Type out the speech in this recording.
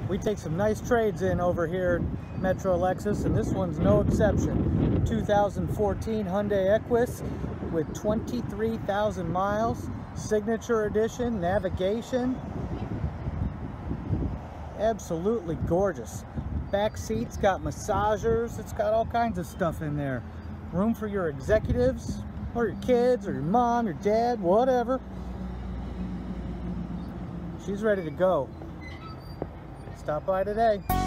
We take some nice trades in over here at Metro Lexus, and this one's no exception. 2014 Hyundai Equus with 23,000 miles, signature edition, navigation. Absolutely gorgeous. Back seats got massagers. It's got all kinds of stuff in there. Room for your executives, or your kids, or your mom, your dad, whatever. She's ready to go. Stop by today.